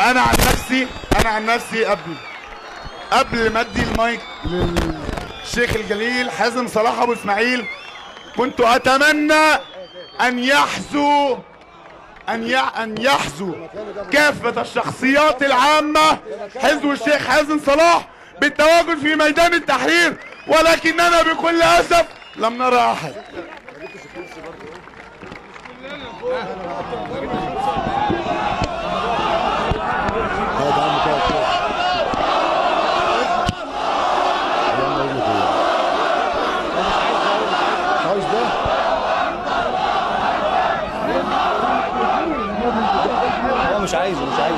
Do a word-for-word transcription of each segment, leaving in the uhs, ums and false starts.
انا عن نفسي انا عن نفسي قبل قبل ما ادي المايك للشيخ الجليل حازم صلاح ابو اسماعيل، كنت اتمنى ان يحظوا ان ان يحظوا كافه الشخصيات العامه حزب الشيخ حازم صلاح بالتواجد في ميدان التحرير، ولكننا بكل اسف لم نرى احد. مش عايز مش عايز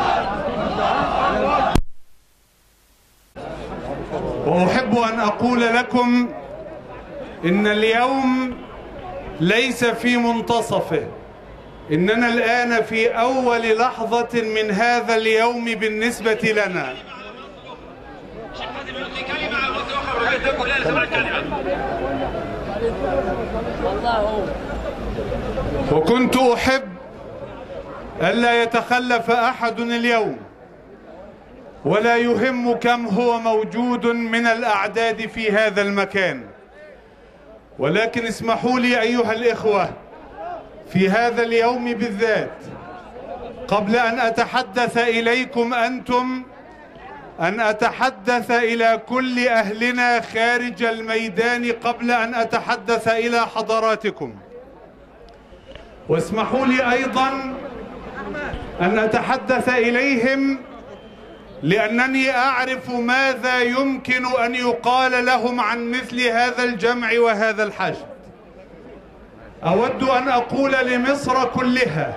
وأحب أن أقول لكم إن اليوم ليس في منتصفه، إننا الآن في أول لحظة من هذا اليوم بالنسبة لنا. وكنت أحب ألا يتخلف أحد اليوم، ولا يهم كم هو موجود من الأعداد في هذا المكان، ولكن اسمحوا لي أيها الإخوة في هذا اليوم بالذات قبل أن أتحدث إليكم أنتم أن أتحدث إلى كل أهلنا خارج الميدان قبل أن أتحدث إلى حضراتكم. واسمحوا لي أيضا أن أتحدث إليهم لأنني أعرف ماذا يمكن أن يقال لهم عن مثل هذا الجمع وهذا الحشد. أود أن أقول لمصر كلها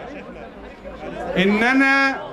إننا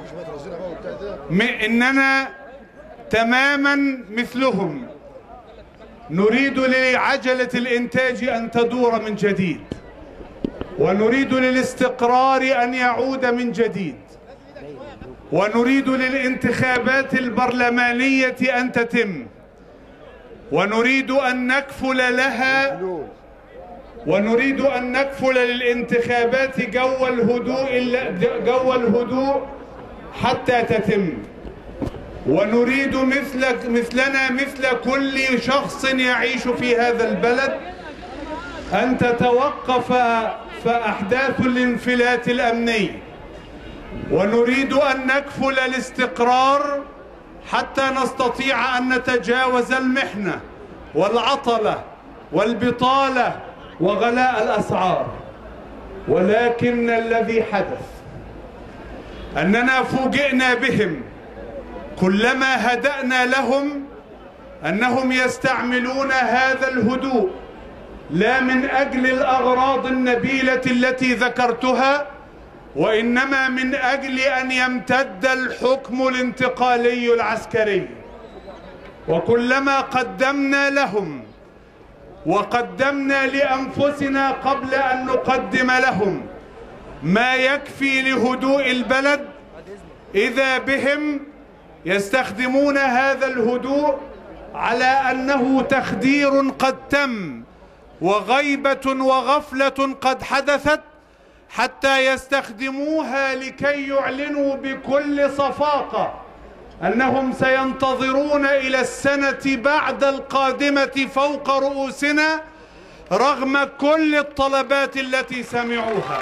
إننا تماما مثلهم، نريد لعجلة الإنتاج أن تدور من جديد، ونريد للاستقرار أن يعود من جديد، ونريد للانتخابات البرلمانية أن تتم، ونريد أن نكفل لها ونريد أن نكفل للانتخابات جو الهدوء جو الهدوء حتى تتم، ونريد مثل مثلنا مثل كل شخص يعيش في هذا البلد أن تتوقف فأحداث الانفلات الأمني، ونريد أن نكفل الاستقرار حتى نستطيع أن نتجاوز المحنة والعطلة والبطالة وغلاء الأسعار. ولكن الذي حدث أننا فوجئنا بهم كلما هدأنا لهم أنهم يستعملون هذا الهدوء لا من أجل الأغراض النبيلة التي ذكرتها، وإنما من أجل أن يمتد الحكم الانتقالي العسكري. وكلما قدمنا لهم وقدمنا لأنفسنا قبل أن نقدم لهم ما يكفي لهدوء البلد، إذا بهم يستخدمون هذا الهدوء على أنه تخدير قد تم وغيبة وغفلة قد حدثت، حتى يستخدموها لكي يعلنوا بكل صفاقة أنهم سينتظرون إلى السنة بعد القادمة فوق رؤوسنا رغم كل الطلبات التي سمعوها.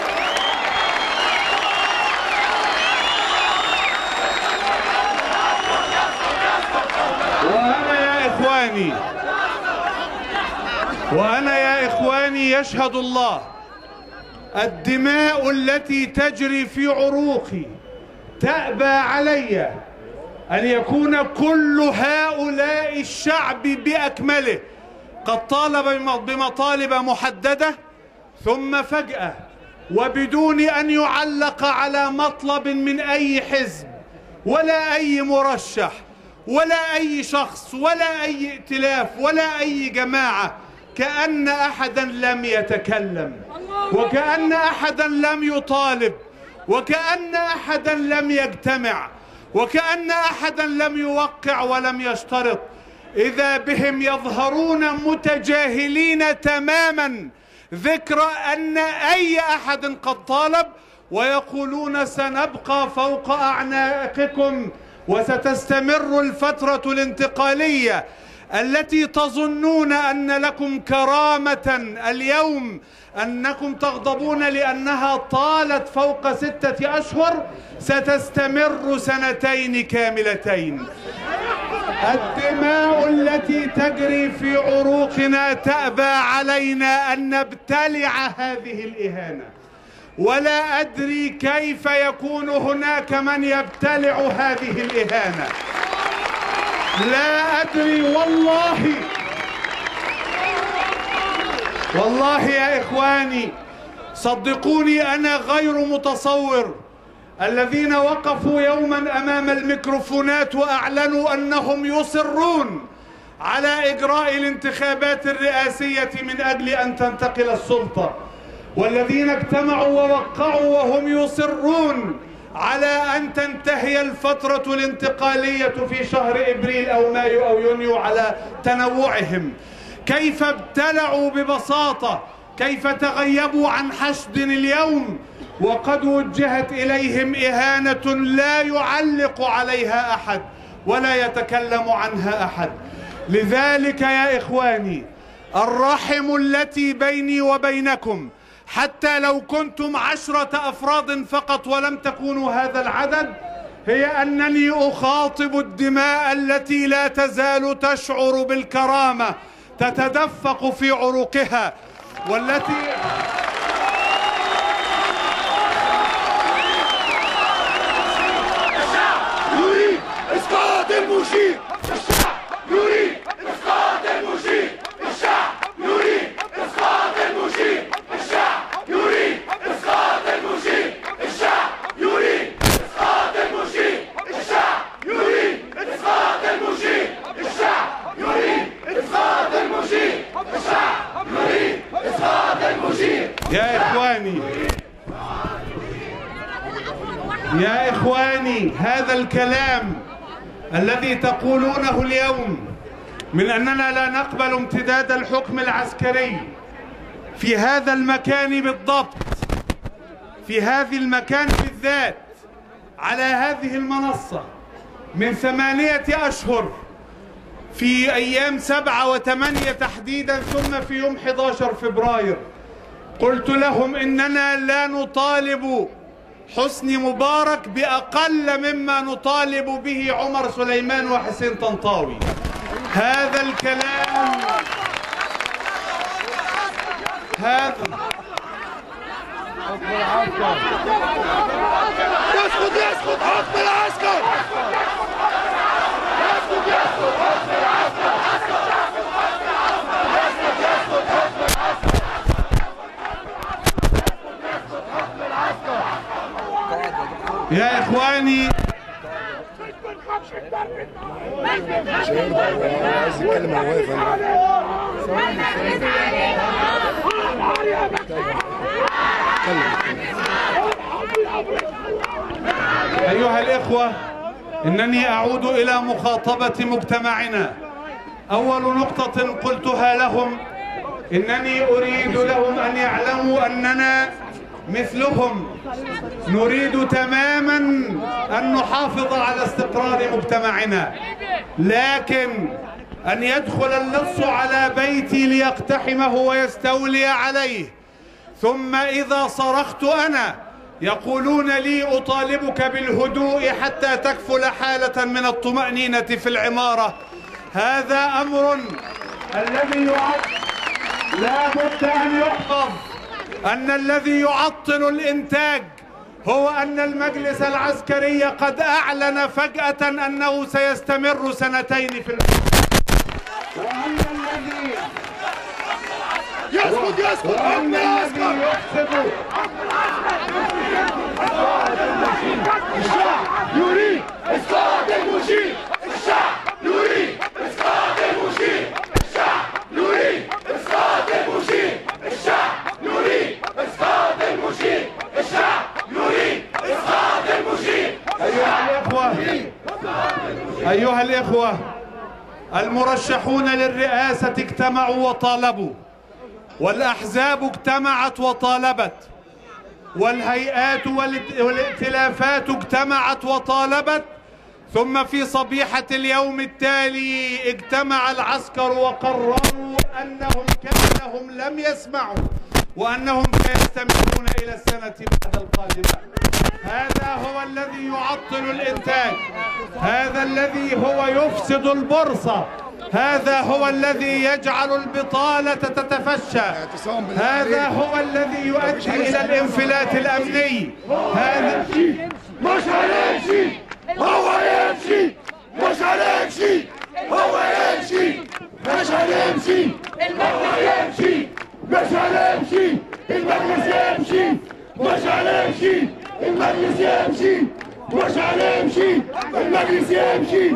وأنا يا إخواني وأنا يا إخواني يشهد الله الدماء التي تجري في عروقي تأبى علي أن يكون كل هؤلاء الشعب بأكمله قد طالب بمطالب محددة، ثم فجأة وبدون أن يعلق على مطلب من أي حزب ولا أي مرشح ولا أي شخص ولا أي ائتلاف ولا أي جماعة، كأن أحدا لم يتكلم، وكأن أحدا لم يطالب، وكأن أحدا لم يجتمع، وكأن أحدا لم يوقع ولم يشترط. إذا بهم يظهرون متجاهلين تماما ذكر أن أي أحد قد طالب، ويقولون سنبقى فوق أعناقكم وستستمر الفترة الانتقالية التي تظنون أن لكم كرامة اليوم أنكم تغضبون لأنها طالت فوق ستة أشهر، ستستمر سنتين كاملتين. الدماء التي تجري في عروقنا تأبى علينا أن نبتلع هذه الإهانة، ولا أدري كيف يكون هناك من يبتلع هذه الإهانة. لا أدري والله والله يا إخواني، صدقوني أنا غير متصور الذين وقفوا يوما أمام الميكروفونات وأعلنوا أنهم يصرون على إجراء الانتخابات الرئاسية من أجل أن تنتقل السلطة، والذين اجتمعوا ووقعوا وهم يصرون على أن تنتهي الفترة الانتقالية في شهر إبريل أو مايو أو يونيو على تنوعهم. كيف ابتلعوا ببساطة، كيف تغيبوا عن حشد اليوم وقد وجهت إليهم إهانة لا يعلق عليها أحد ولا يتكلم عنها أحد. لذلك يا إخواني، الرحم التي بيني وبينكم حتى لو كنتم عشرة أفراد فقط ولم تكونوا هذا العدد، هي أنني أخاطب الدماء التي لا تزال تشعر بالكرامة تتدفق في عروقها، والتي الشعب يريد إسقاط المشير. الشعب يريد إسقاط المشير. الشعب يريد إسقاط المشير. الشعب يريد إسقاط المشير. الشعب يريد إسقاط المشير. الشعب يريد إسقاط المشير. الشعب يريد إسقاط المشير. الشعب يريد إسقاط المشير. يا إخواني يا إخواني هذا الكلام الذي تقولونه اليوم من أننا لا نقبل امتداد الحكم العسكري في هذا المكان بالضبط، في هذه المكان بالذات، على هذه المنصة من ثمانية أشهر، في أيام سبعة وثمانية تحديدا، ثم في يوم أحد عشر فبراير، قلت لهم إننا لا نطالب حسني مبارك بأقل مما نطالب به عمر سليمان وحسين طنطاوي. هذا الكلام هذا يسقط يسقط حكم العسكر. يسقط يسقط حكم العسكر. يسقط يسقط حكم العسكر. يا إخواني أيها الإخوة، إنني أعود إلى مخاطبة مجتمعنا. أول نقطة قلتها لهم إنني أريد لهم أن يعلموا أننا مثلهم نريد تماما أن نحافظ على استقرار مجتمعنا، لكن أن يدخل اللص على بيتي ليقتحمه ويستولي عليه، ثم إذا صرخت أنا يقولون لي أطالبك بالهدوء حتى تكفل حالة من الطمأنينة في العمارة. هذا أمر الذي يعد لا بد أن يحفظ، أن الذي يعطل الإنتاج هو أن المجلس العسكري قد أعلن فجأة أنه سيستمر سنتين في الحكم، وأن الذي يسقط يسقط حكم العسكر. الشعب يريد إسقاط المشير. الشعب يريد إسقاط المشير. الشعب يريد إسقاط المشير. الشعب يريد إسقاط المشير. الشعب يريد إسقاط المشير. أيها الإخوة أيها الإخوة المرشحون للرئاسة اجتمعوا وطالبوا، والأحزاب اجتمعت وطالبت، والهيئات والائتلافات اجتمعت وطالبت، ثم في صبيحة اليوم التالي اجتمع العسكر وقرروا أنهم كأنهم لم يسمعوا وأنهم سيستمرون إلى السنة بعد القادمة. هذا هو الذي يعطل الإنتاج، هذا الذي هو يفسد البورصة، هذا هو الذي يجعل البطالة تتفشى، هذا هو الذي يؤدي إلى الانفلات الأمني. هذا مش هنمشي، هو يمشي، مش هنمشي، هو يمشي، مش هنمشي، هو يمشي، مش هنمشي، المجلس يمشي، مش هنمشي، المجلس يمشي، مش هنمشي، المجلس يمشي.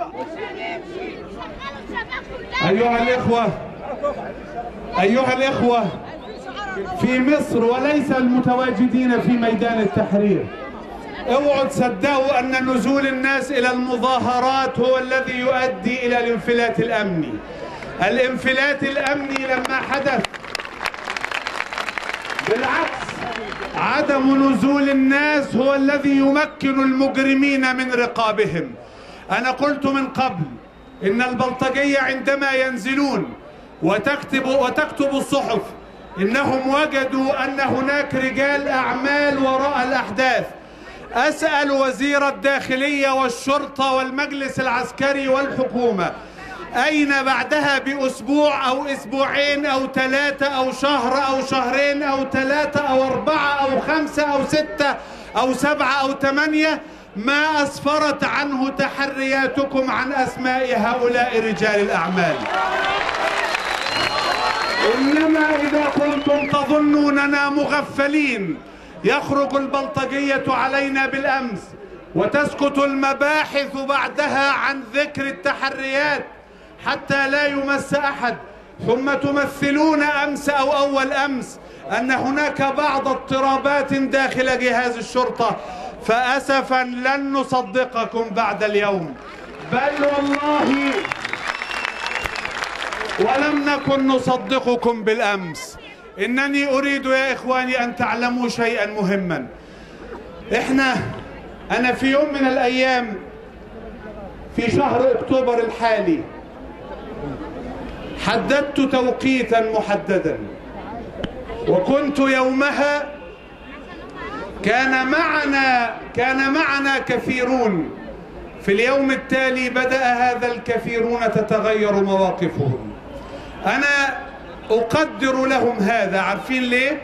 أيها الإخوة، أيها الإخوة في مصر وليس المتواجدين في ميدان التحرير، اوعوا تصدقوا أن نزول الناس إلى المظاهرات هو الذي يؤدي إلى الانفلات الأمني. الانفلات الأمني لما حدث، بالعكس عدم نزول الناس هو الذي يمكن المجرمين من رقابهم. أنا قلت من قبل إن البلطجية عندما ينزلون وتكتب وتكتب الصحف إنهم وجدوا أن هناك رجال أعمال وراء الأحداث، أسأل وزير الداخلية والشرطة والمجلس العسكري والحكومة أين بعدها بأسبوع أو أسبوعين أو ثلاثة أو شهر أو شهرين أو ثلاثة أو أربعة أو خمسة أو ستة أو سبعة أو ثمانية ما أسفرت عنه تحرياتكم عن أسماء هؤلاء رجال الأعمال؟ إنما إذا كنتم تظنوننا مغفلين يخرج البلطجية علينا بالأمس وتسكت المباحث بعدها عن ذكر التحريات حتى لا يمس أحد، ثم تمثلون أمس أو أول أمس أن هناك بعض اضطرابات داخل جهاز الشرطة، فأسفا لن نصدقكم بعد اليوم، بل والله ولم نكن نصدقكم بالأمس. إنني أريد يا إخواني أن تعلموا شيئا مهما. إحنا أنا في يوم من الأيام في شهر أكتوبر الحالي حددت توقيتا محددا، وكنت يومها كان معنا كان معنا كثيرون. في اليوم التالي بدأ هذا الكثيرون تتغير مواقفهم. أنا أقدر لهم هذا، عارفين ليه؟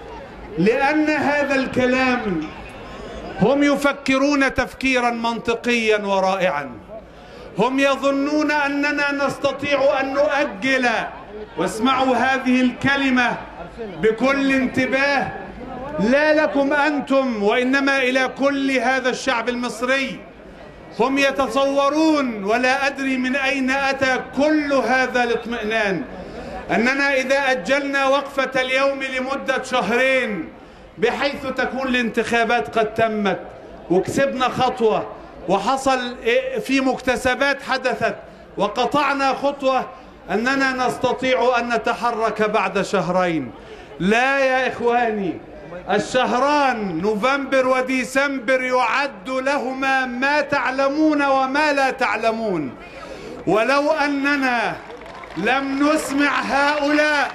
لأن هذا الكلام هم يفكرون تفكيرا منطقيا ورائعا. هم يظنون أننا نستطيع أن نؤجل، واسمعوا هذه الكلمة بكل انتباه، لا لكم أنتم وإنما إلى كل هذا الشعب المصري. هم يتصورون، ولا أدري من أين أتى كل هذا الاطمئنان، أننا إذا أجلنا وقفة اليوم لمدة شهرين بحيث تكون الانتخابات قد تمت وكسبنا خطوة وحصل في مكتسبات حدثت وقطعنا خطوة، أننا نستطيع أن نتحرك بعد شهرين. لا يا إخواني، الشهران نوفمبر وديسمبر يعد لهما ما تعلمون وما لا تعلمون. ولو أننا لم نسمع هؤلاء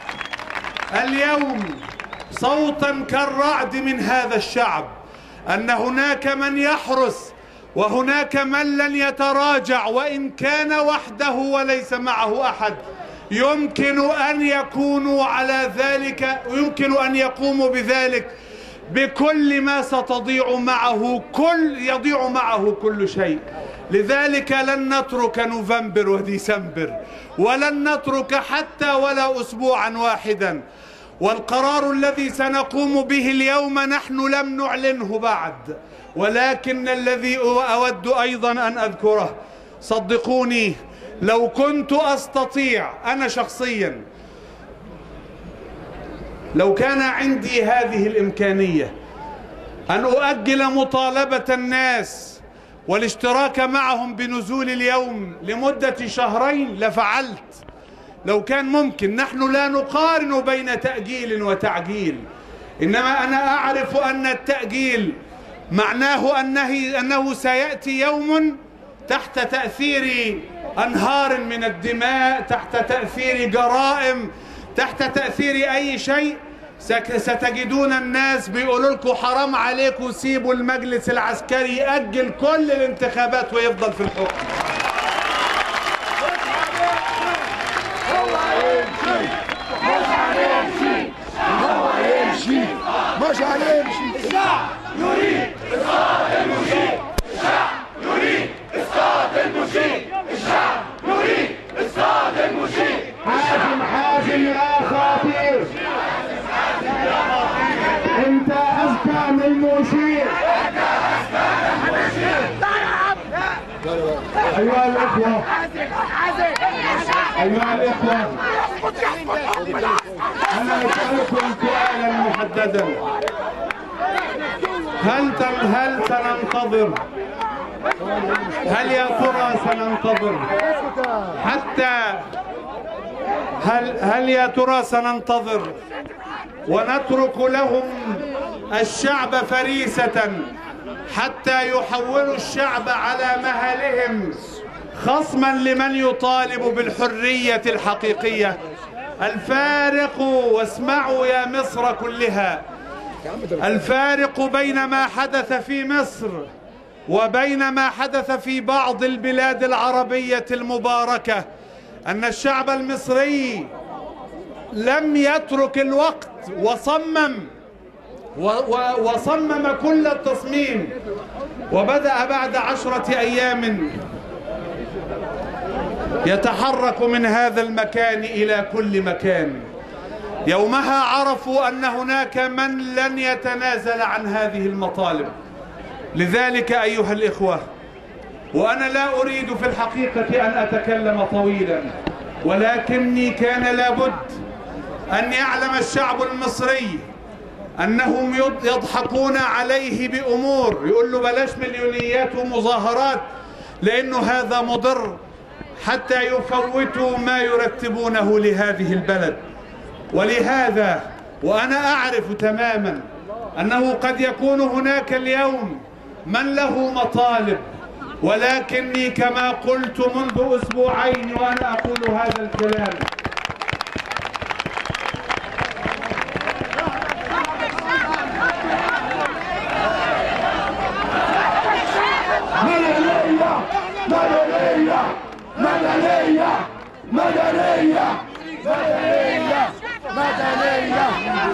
اليوم صوتا كالرعد من هذا الشعب أن هناك من يحرس وهناك من لن يتراجع وإن كان وحده وليس معه أحد، يمكن أن يكونوا على ذلك، يمكن أن يقوموا بذلك بكل ما ستضيع معه كل يضيع معه كل شيء. لذلك لن نترك نوفمبر وديسمبر، ولن نترك حتى ولا أسبوعا واحدا. والقرار الذي سنقوم به اليوم نحن لم نعلنه بعد، ولكن الذي أود أيضا أن أذكره، صدقوني لو كنت أستطيع أنا شخصيا، لو كان عندي هذه الإمكانية أن أؤجل مطالبة الناس والاشتراك معهم بنزول اليوم لمدة شهرين لفعلت. لو كان ممكن، نحن لا نقارن بين تأجيل وتعجيل، إنما أنا أعرف أن التأجيل معناه أنه, أنه سيأتي يوم تحت تأثير أنهار من الدماء، تحت تأثير جرائم، تحت تأثير أي شيء ستجدون الناس بيقولوا لكم حرام عليكم سيبوا المجلس العسكري يأجل كل الانتخابات ويفضل في الحكم. هو هيمشي مش هنمشي، هو هيمشي مش هنمشي. الشعب يريد إسقاط المشير، الشعب يريد إسقاط المشير، الشعب يريد إسقاط المشير. حازم حازم يا خطير، انت اذكى من المشير. ايها الاخوه ايها الاخوه انا اسالكم سؤالا محددا، هل هل سننتظر هل يا ترى سننتظر حتى هل هل يا ترى سننتظر ونترك لهم الشعب فريسة حتى يحولوا الشعب على مهلهم خصما لمن يطالب بالحرية الحقيقية؟ الفارق، واسمعوا يا مصر كلها، الفارق بين ما حدث في مصر وبين ما حدث في بعض البلاد العربية المباركة أن الشعب المصري لم يترك الوقت وصمم وصمم كل التصميم، وبدأ بعد عشرة أيام يتحرك من هذا المكان إلى كل مكان. يومها عرفوا أن هناك من لن يتنازل عن هذه المطالب. لذلك أيها الإخوة، وأنا لا أريد في الحقيقة أن أتكلم طويلا، ولكني كان لابد أن يعلم الشعب المصري أنهم يضحكون عليه بأمور، يقول له بلاش مليونيات ومظاهرات لأنه هذا مضر، حتى يفوتوا ما يرتبونه لهذه البلد. ولهذا وأنا أعرف تماما أنه قد يكون هناك اليوم من له مطالب، ولكني كما قلت منذ أسبوعين وأنا أقول هذا الكلام، مدنية مدنية مدنية مدنية مدنية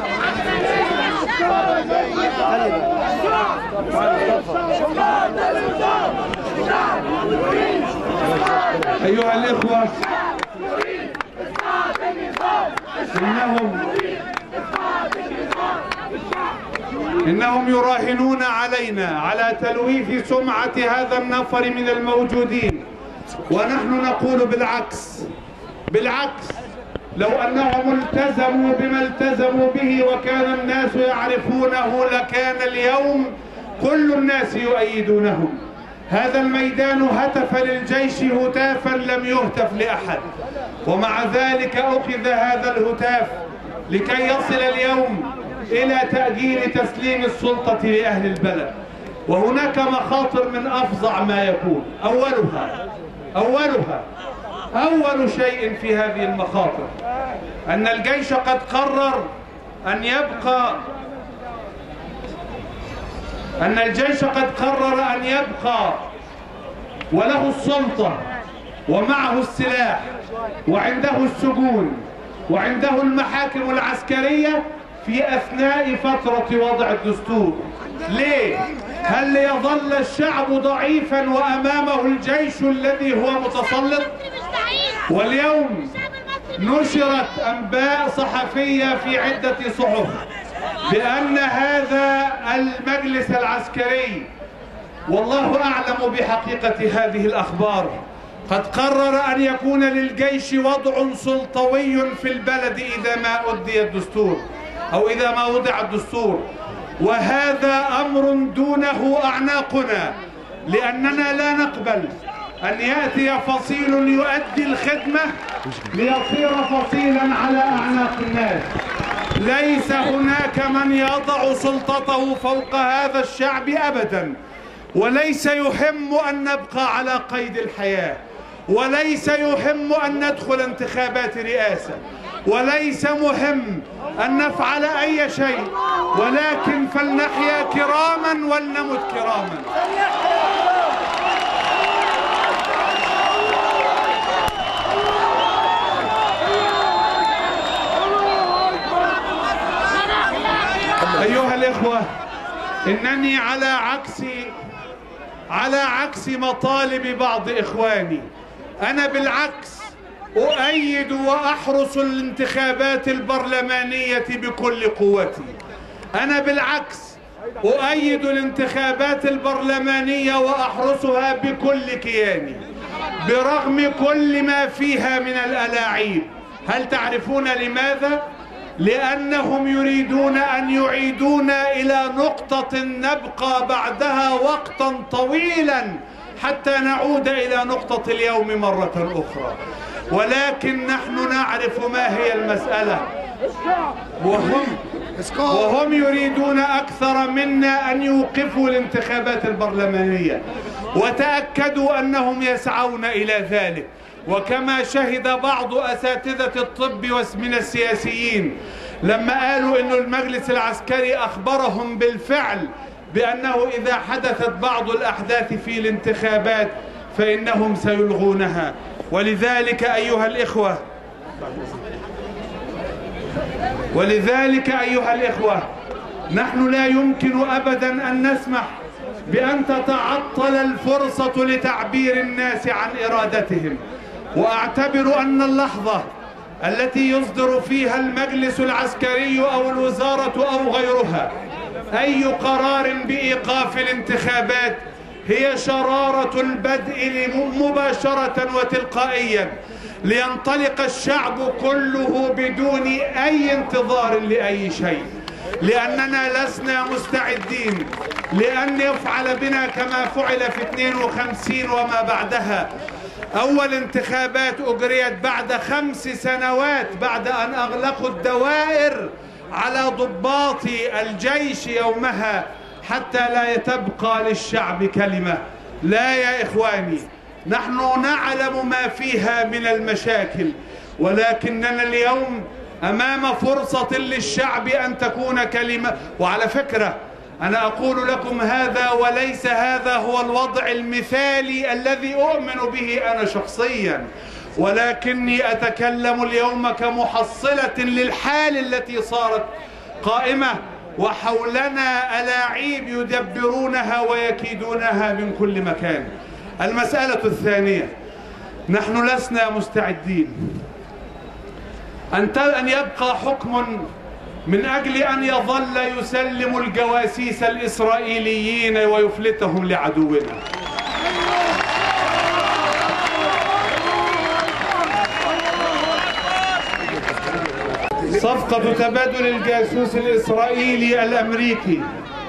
أيها الإخوة، إنهم إنهم يراهنون علينا على تلويث سمعة هذا النفر من الموجودين، ونحن نقول بالعكس بالعكس لو أنهم التزموا بما التزموا به وكان الناس يعرفونه لكان اليوم كل الناس يؤيدونهم. هذا الميدان هتف للجيش هتافا لم يهتف لأحد، ومع ذلك أخذ هذا الهتاف لكي يصل اليوم إلى تأجيل تسليم السلطة لأهل البلد. وهناك مخاطر من أفظع ما يكون. أولها أولها أول شيء في هذه المخاطر أن الجيش قد قرر أن يبقى أن الجيش قد قرر أن يبقى وله السلطة ومعه السلاح وعنده السجون وعنده المحاكم العسكرية في أثناء فترة وضع الدستور. ليه؟ هل ليظل الشعب ضعيفا وأمامه الجيش الذي هو متسلط؟ واليوم نشرت أنباء صحفية في عدة صحف بأن هذا المجلس العسكري، والله أعلم بحقيقة هذه الأخبار، قد قرر أن يكون للجيش وضع سلطوي في البلد إذا ما أدي الدستور أو إذا ما وضع الدستور، وهذا أمر دونه أعناقنا، لأننا لا نقبل أن يأتي فصيل يؤدي الخدمة ليصير فصيلا على أعناق الناس. ليس هناك من يضع سلطته فوق هذا الشعب أبدا، وليس يهم أن نبقى على قيد الحياة، وليس يهم أن ندخل انتخابات رئاسة، وليس مهم أن نفعل أي شيء، ولكن فلنحيا كراما ولنمت كراما. أيها الإخوة، إنني على عكس على عكس مطالب بعض إخواني، أنا بالعكس أؤيد وأحرس الانتخابات البرلمانية بكل قوتي. أنا بالعكس أؤيد الانتخابات البرلمانية وأحرسها بكل كياني برغم كل ما فيها من الألاعيب. هل تعرفون لماذا؟ لأنهم يريدون أن يعيدونا إلى نقطة نبقى بعدها وقتا طويلا حتى نعود إلى نقطة اليوم مرة أخرى، ولكن نحن نعرف ما هي المسألة، وهم وهم يريدون أكثر منا أن يوقفوا الانتخابات البرلمانية، وتأكدوا أنهم يسعون إلى ذلك. وكما شهد بعض أساتذة الطب من السياسيين لما قالوا أن المجلس العسكري أخبرهم بالفعل بأنه إذا حدثت بعض الأحداث في الانتخابات فإنهم سيلغونها. ولذلك أيها الإخوة ولذلك أيها الإخوة نحن لا يمكن أبدا أن نسمح بأن تتعطل الفرصة لتعبير الناس عن إرادتهم. وأعتبر أن اللحظة التي يصدر فيها المجلس العسكري أو الوزارة أو غيرها أي قرار بإيقاف الانتخابات هي شرارة البدء مباشرة وتلقائيا لينطلق الشعب كله بدون أي انتظار لأي شيء، لأننا لسنا مستعدين لأن يفعل بنا كما فعل في اثنين وخمسين وما بعدها. أول انتخابات أجريت بعد خمس سنوات بعد أن أغلقوا الدوائر على ضباط الجيش يومها حتى لا تبقى للشعب كلمة. لا يا إخواني، نحن نعلم ما فيها من المشاكل، ولكننا اليوم أمام فرصة للشعب أن تكون كلمة. وعلى فكرة أنا أقول لكم هذا وليس هذا هو الوضع المثالي الذي أؤمن به أنا شخصيا، ولكني أتكلم اليوم كمحصلة للحال التي صارت قائمة وحولنا ألاعيب يدبرونها ويكيدونها من كل مكان. المسألة الثانية، نحن لسنا مستعدين أن يبقى حكم من أجل أن يظل يسلم الجواسيس الإسرائيليين ويفلتهم لعدونا. صفقة تبادل الجاسوس الإسرائيلي الأمريكي،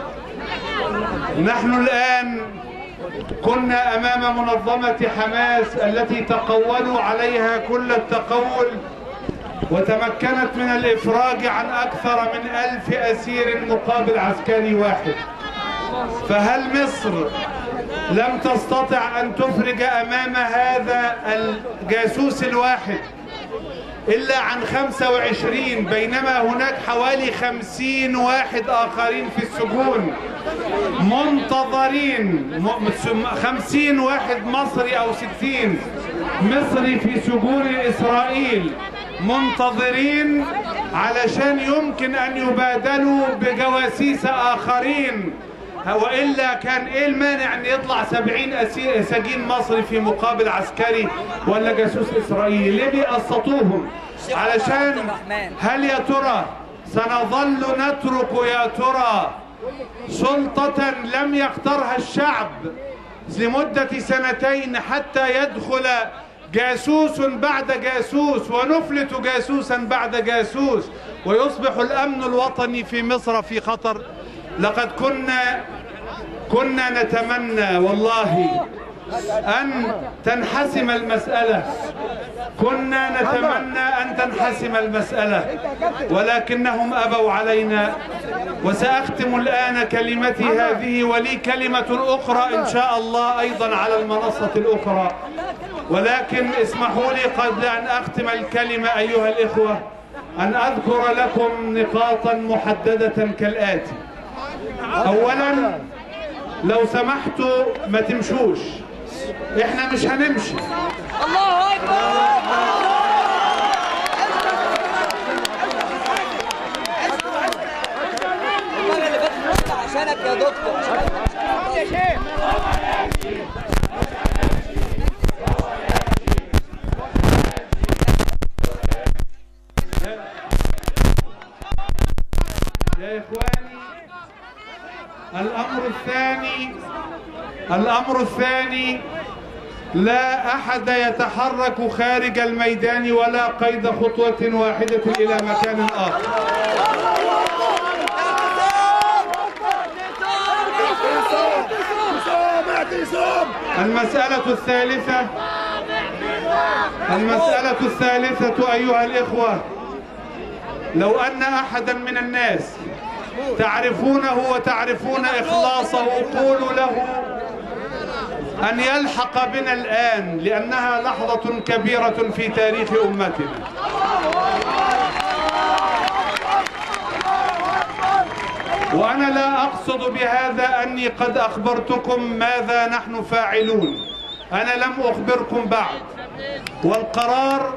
نحن الآن كنا أمام منظمة حماس التي تقولوا عليها كل التقول وتمكنت من الإفراج عن أكثر من ألف أسير مقابل عسكري واحد. فهل مصر لم تستطع أن تفرج أمام هذا الجاسوس الواحد إلا عن خمسة وعشرين، بينما هناك حوالي خمسين واحد آخرين في السجون منتظرين، خمسين واحد مصري أو ستين مصري في سجون إسرائيل منتظرين علشان يمكن أن يبادلوا بجواسيس آخرين. وإلا كان إيه المانع أن يطلع سبعين أسير سجين مصري في مقابل عسكري ولا جاسوس إسرائيلي؟ ليه بيقسطوهم؟ علشان هل يا ترى سنظل نترك يا ترى سلطة لم يختارها الشعب لمدة سنتين حتى يدخل جاسوس بعد جاسوس ونفلت جاسوسا بعد جاسوس ويصبح الأمن الوطني في مصر في خطر؟ لقد كنا كنا نتمنى والله أن تنحسم المسألة كنا نتمنى أن تنحسم المسألة ولكنهم أبوا علينا. وسأختم الآن كلمتي هذه ولي كلمة أخرى إن شاء الله أيضا على المنصة الأخرى، ولكن اسمحوا لي قبل أن أختم الكلمة أيها الإخوة أن أذكر لكم نقاطا محددة كالآتي. أولا لو سمحتوا ما تمشوش، احنا مش هنمشي. الله أكبر. المرة اللي فاتت عشانك يا دكتور. يا شيخ. يا إخواني، الأمر الثاني الأمر الثاني لا أحد يتحرك خارج الميدان ولا قيد خطوة واحدة إلى مكان آخر. المسألة الثالثة المسألة الثالثة أيها الإخوة، لو أن أحدا من الناس تعرفونه وتعرفون إخلاصه قولوا له أن يلحق بنا الآن، لأنها لحظة كبيرة في تاريخ أمتنا. وأنا لا أقصد بهذا أني قد أخبرتكم ماذا نحن فاعلون، أنا لم أخبركم بعد، والقرار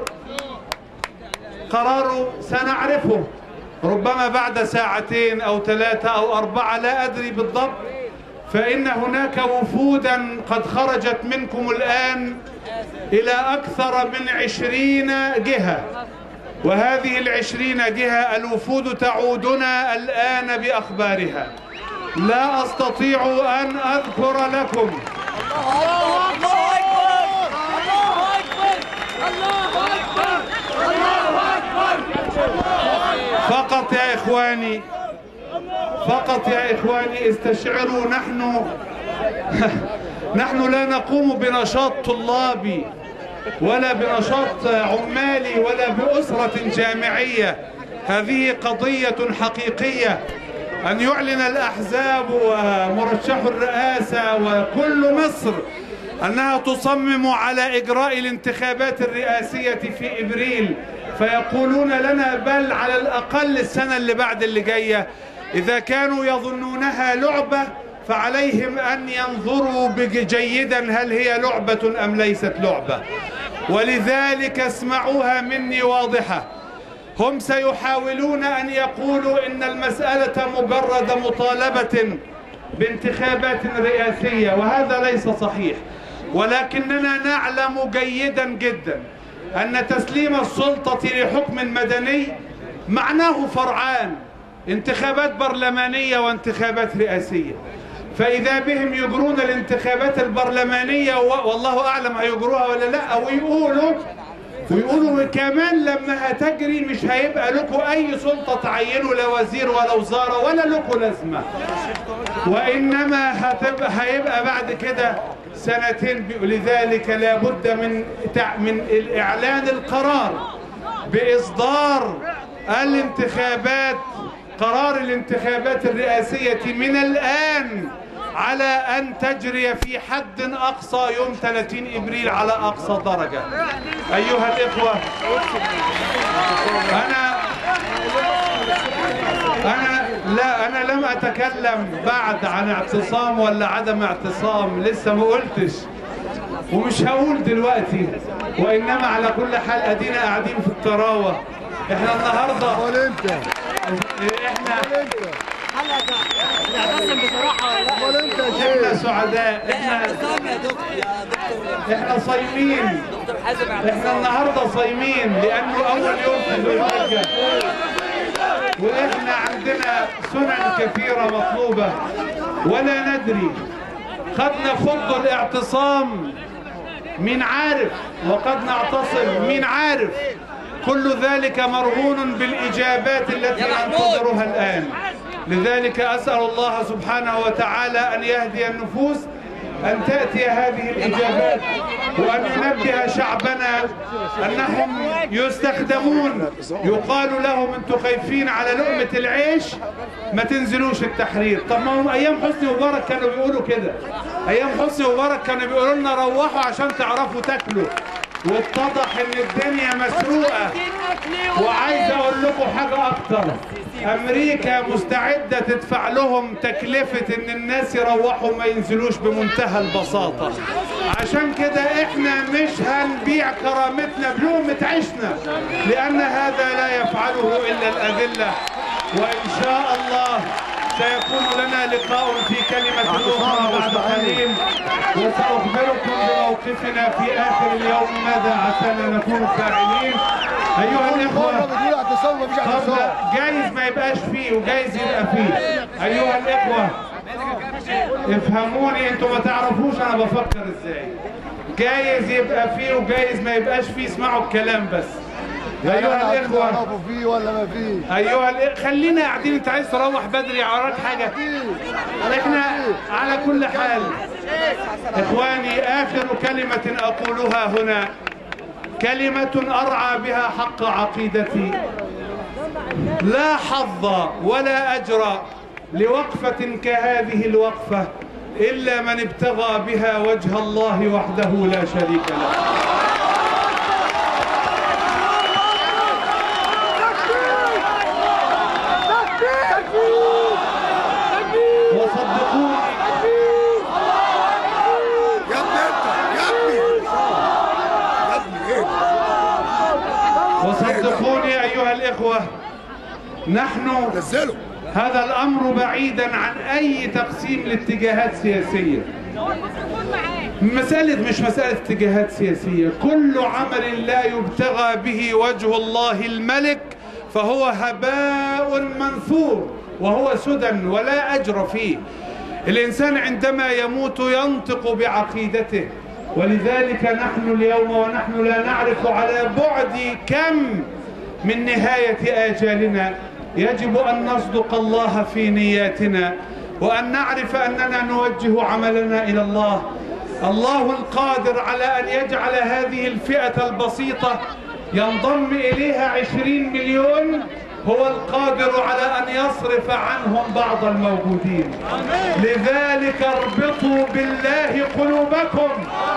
قرار سنعرفه ربما بعد ساعتين أو ثلاثة أو أربعة لا أدري بالضبط. فإن هناك وفودا قد خرجت منكم الآن إلى أكثر من عشرين جهة، وهذه العشرين جهة الوفود تعودنا الآن بأخبارها. لا أستطيع أن أذكر لكم. الله أكبر. الله أكبر. الله أكبر. الله أكبر. فقط يا إخواني فقط يا إخواني استشعروا، نحن نحن لا نقوم بنشاط طلابي ولا بنشاط عمالي ولا بأسرة جامعية. هذه قضية حقيقية أن يعلن الأحزاب ومرشح الرئاسة وكل مصر أنها تصمم على إجراء الانتخابات الرئاسية في إبريل، فيقولون لنا بل على الأقل السنة اللي بعد اللي جاية. إذا كانوا يظنونها لعبة فعليهم أن ينظروا جيدا هل هي لعبة أم ليست لعبة. ولذلك اسمعوها مني واضحة، هم سيحاولون أن يقولوا إن المسألة مجرد مطالبة بانتخابات رئاسية، وهذا ليس صحيح. ولكننا نعلم جيدا جدا أن تسليم السلطة لحكم مدني معناه فرعان، انتخابات برلمانية وانتخابات رئاسية. فإذا بهم يجرون الانتخابات البرلمانية والله أعلم هيجروها ولا لا، ويقولوا ويقولوا كمان لما هتجري مش هيبقى لكم أي سلطة تعينوا لا وزير ولا وزارة ولا لكم لازمة، وإنما هتبقى هيبقى بعد كده سنتين. لذلك لابد من من الإعلان القرار بإصدار الانتخابات، قرار الانتخابات الرئاسية من الآن على أن تجري في حد أقصى يوم ثلاثين إبريل على أقصى درجة. أيها الإخوة، أنا أنا لا أنا لم أتكلم بعد عن اعتصام ولا عدم اعتصام، لسه ما قلتش ومش هقول دلوقتي، وإنما على كل حال أدينا قاعدين في الطراوة. إحنا النهارده إحنا احنا سعداء، احنا احنا صايمين، احنا النهارده صايمين لانه اول يوم في ذو الحجه، واحنا عندنا سنن كثيره مطلوبه ولا ندري. قد نفض الاعتصام مين عارف، وقد نعتصم مين عارف. كل ذلك مرهون بالاجابات التي ننتظرها الان. لذلك أسأل الله سبحانه وتعالى أن يهدي النفوس أن تأتي هذه الإجابات وأن ينبه شعبنا أنهم يستخدمون، يقال لهم أنتم خايفين على لقمة العيش ما تنزلوش التحرير. طب ما هم أيام حسني مبارك كانوا بيقولوا كده، أيام حسني مبارك كانوا بيقولوا لنا روحوا عشان تعرفوا تاكلوا، واتضح ان الدنيا مسروقه. وعايز اقول لكم حاجه اكتر، امريكا مستعده تدفع لهم تكلفه ان الناس يروحوا ما ينزلوش بمنتهى البساطه. عشان كده احنا مش هنبيع كرامتنا بلقمه عيشنا، لان هذا لا يفعله الا الاذله. وان شاء الله سيكون لنا لقاء في كلمة أخرى بعد قليل، وسأخبركم بموقفنا في آخر اليوم ماذا عسانا نكون فاعلين. أيها الإخوة، قبل جايز ما يبقاش فيه وجايز يبقى فيه. أيها الإخوة افهموني، انتوا ما تعرفوش أنا بفكر إزاي. جايز يبقى فيه وجايز ما يبقاش فيه، اسمعوا الكلام بس. أيها الإخوة، فيه ولا ما فيه؟ أيها الإخوة خلينا قاعدين. أنت عايز تروح بدري وراك حاجة؟ إحنا على كل حال إخواني، آخر كلمة أقولها هنا كلمة أرعى بها حق عقيدتي. لا حظ ولا أجر لوقفة كهذه الوقفة إلا من ابتغى بها وجه الله وحده لا شريك له. وصدقوني أيها الإخوة، نحن هذا الأمر بعيدا عن أي تقسيم لاتجاهات سياسية. مسألة مش مسألة اتجاهات سياسية، كل عمل لا يبتغى به وجه الله الملك فهو هباء منثور وهو سدى ولا أجر فيه. الإنسان عندما يموت ينطق بعقيدته، ولذلك نحن اليوم ونحن لا نعرف على بعد كم من نهاية آجالنا يجب أن نصدق الله في نياتنا، وأن نعرف أننا نوجه عملنا إلى الله. الله القادر على أن يجعل هذه الفئة البسيطة ينضم إليها عشرين مليون هو القادر على أن يصرف عنهم بعض الموجودين. لذلك اربطوا بالله قلوبكم.